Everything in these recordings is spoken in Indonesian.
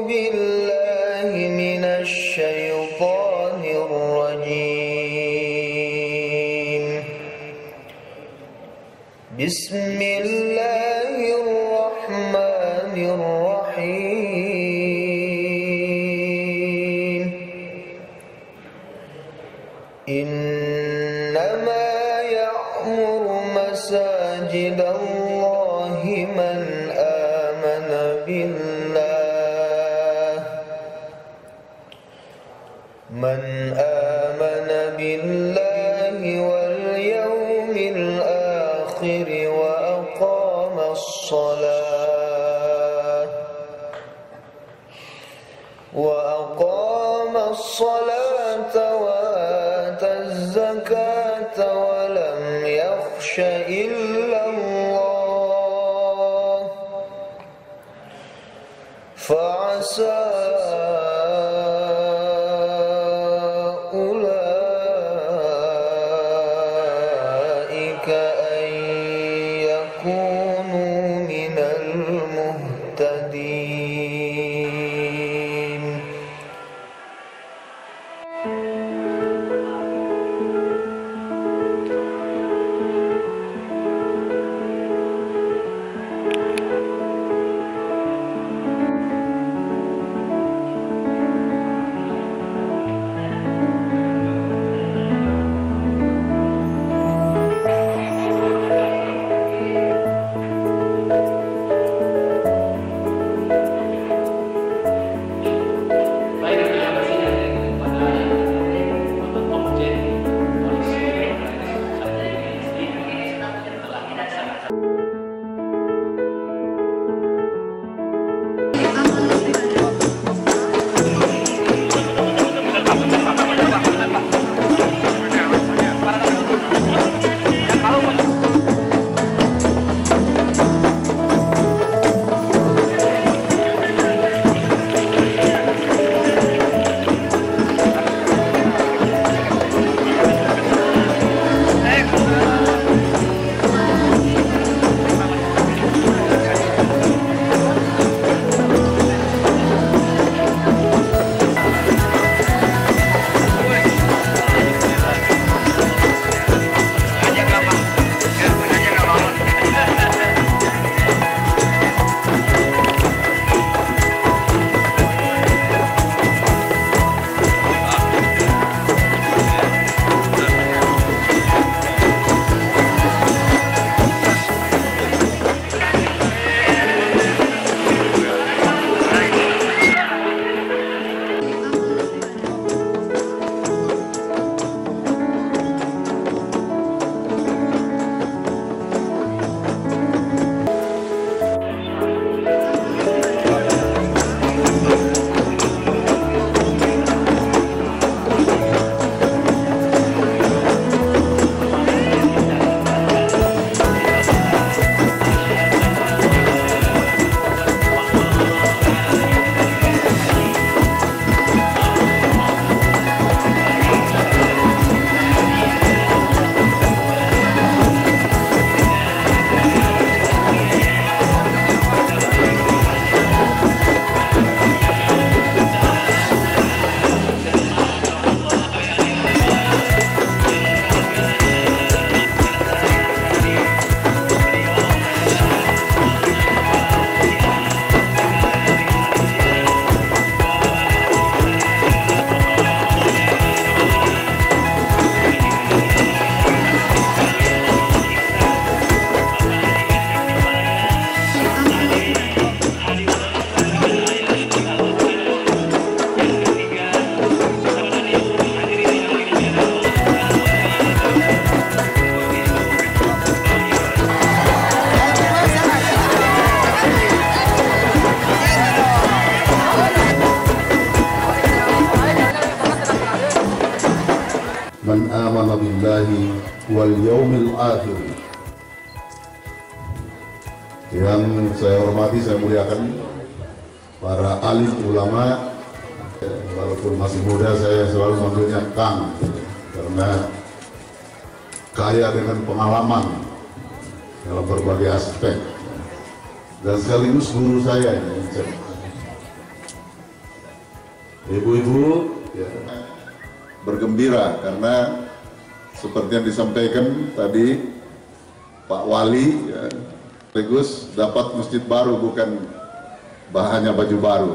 بالله من الشيطان الرجيم. بسم الله الرحمن الرحيم. إنما يعمر مساجد الله من آمن بالله واليوم الآخر وأقام الصلاة وآتى الزكاة ولم يخش إلا الله فعسى أولئك أن يكونوا من المهتدين. Man amana billahi wal yaumil akhir. Yang saya hormati, saya muliakan para alim ulama. Walaupun masih muda, saya selalu manggilnya Kang karena kaya dengan pengalaman dalam berbagai aspek, dan sekaligus guru saya ini. ibu-ibu ya, bergembira karena seperti yang disampaikan tadi Pak Wali ya, sekaligus dapat masjid baru, bukan hanya baju baru.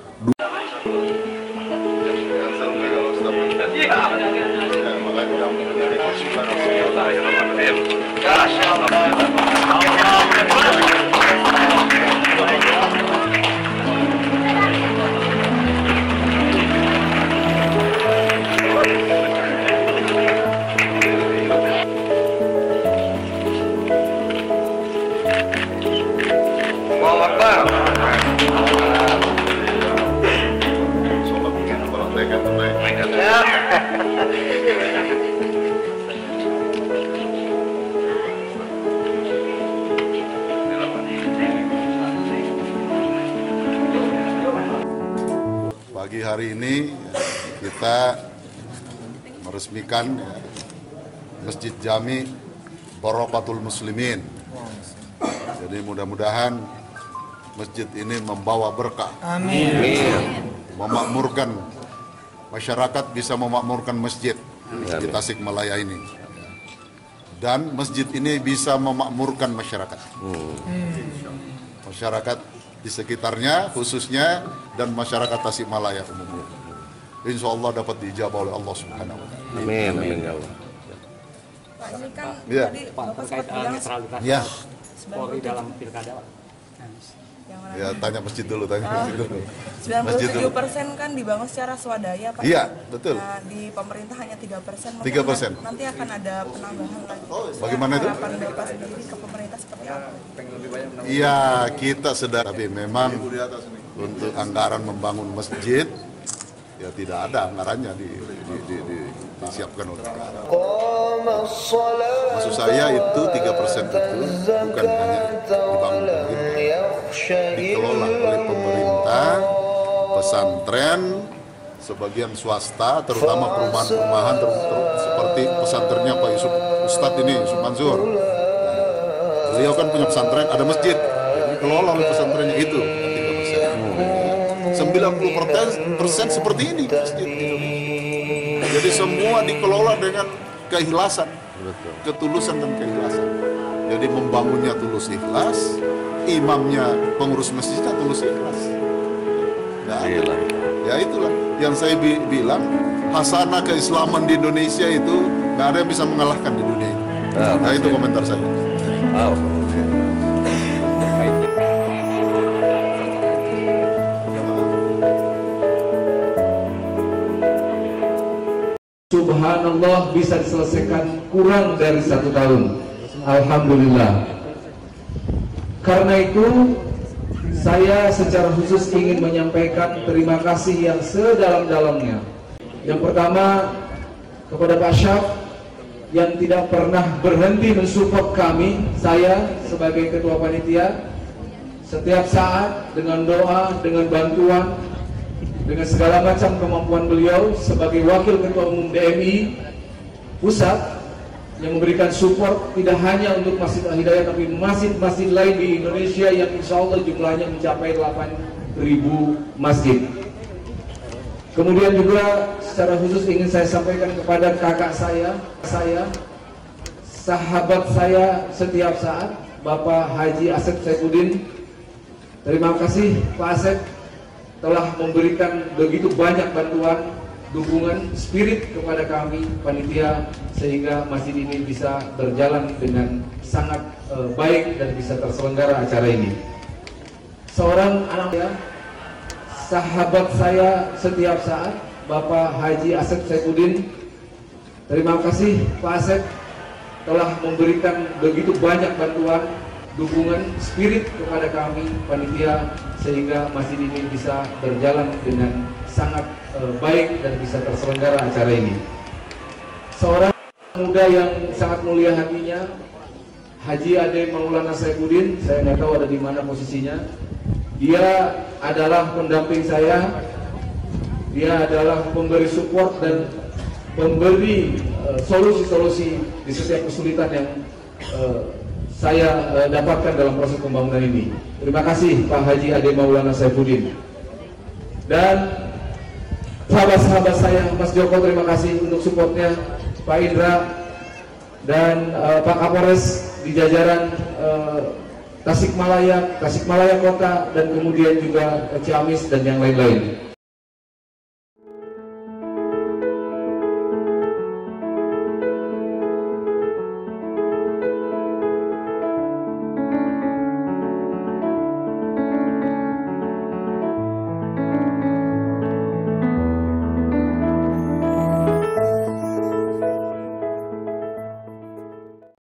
Pagi hari ini kita meresmikan Masjid Jami Barakatul Muslimin. Jadi mudah-mudahan masjid ini membawa berkah. Amin. Memakmurkan masyarakat, bisa memakmurkan masjid di Tasikmalaya ini. Dan masjid ini bisa memakmurkan masyarakat. Masyarakat di sekitarnya khususnya dan masyarakat Tasikmalaya umumnya. Insya Allah dapat diijabah oleh Allah Subhanahu wa Ta'ala. Amin, amin ya Allah. Pak, ini kan Ya. tadi Bapak sempat bilang netralitas Ya, Polri dalam pilkada, Pak. yang mana ya tanya masjid dulu, tanya masjid dulu. 97% kan dibangun secara swadaya, Pak. Iya, betul. Nah, di pemerintah hanya 3%. Mungkin 3%. Nanti akan ada penambahan lagi. Bagaimana itu? Harapan Bapak sendiri ke pemerintah seperti apa? Iya, kita sedang, tapi memang untuk anggaran membangun masjid ya tidak ada anggarannya disiapkan oleh negara. Maksud saya itu 3% itu bukan hanya dibangun dikelola oleh pemerintah, pesantren, sebagian swasta, terutama perumahan-perumahan seperti pesantrennya Pak Ustadz ini, Yusuf Mansur. Beliau kan punya pesantren, ada masjid, jadi dikelola oleh pesantrennya itu 3%. 90% seperti ini masjid di Indonesia. Jadi semua dikelola dengan keikhlasan, ketulusan dan keikhlasan. Jadi membangunnya tulus ikhlas, imamnya, pengurus masjidnya tulus ikhlas. Nah, ya itulah yang saya bilang, hasanah keislaman di Indonesia itu nggak ada yang bisa mengalahkan di dunia ini. Nah, itu komentar saya. Subhanallah, bisa diselesaikan kurang dari 1 tahun. Alhamdulillah. Karena itu saya secara khusus ingin menyampaikan terima kasih yang sedalam-dalamnya. Yang pertama kepada Pak Syaf yang tidak pernah berhenti mensupport kami, saya sebagai ketua panitia, setiap saat dengan doa, dengan bantuan, dengan segala macam kemampuan beliau sebagai wakil ketua umum DMI pusat yang memberikan support tidak hanya untuk Masjid Al-Hidayah tapi masjid-masjid lain di Indonesia yang insya Allah jumlahnya mencapai 8.000 masjid. Kemudian juga secara khusus ingin saya sampaikan kepada kakak saya, sahabat saya setiap saat, Bapak Haji Asep Saifuddin. Terima kasih Pak Asep telah memberikan begitu banyak bantuan, dukungan, spirit kepada kami panitia sehingga masjid ini bisa berjalan dengan sangat baik dan bisa terselenggara acara ini. Seorang anak ya, sahabat saya setiap saat, Bapak Haji Asep Saifuddin. Terima kasih Pak Asep telah memberikan begitu banyak bantuan, dukungan, spirit kepada kami panitia sehingga masjid ini bisa berjalan dengan sangat baik dan bisa terselenggara acara ini. Seorang muda yang sangat mulia hatinya, Haji Ade Maulana Saifuddin, saya nggak tahu ada di mana posisinya. Dia adalah pendamping saya, dia adalah pemberi support dan pemberi solusi-solusi di setiap kesulitan yang saya dapatkan dalam proses pembangunan ini. Terima kasih Pak Haji Ade Maulana Saifuddin. Dan sahabat-sahabat saya, Mas Joko terima kasih untuk supportnya, Pak Indra dan Pak Kapolres di jajaran Tasikmalaya Kota dan kemudian juga Ciamis dan yang lain-lain.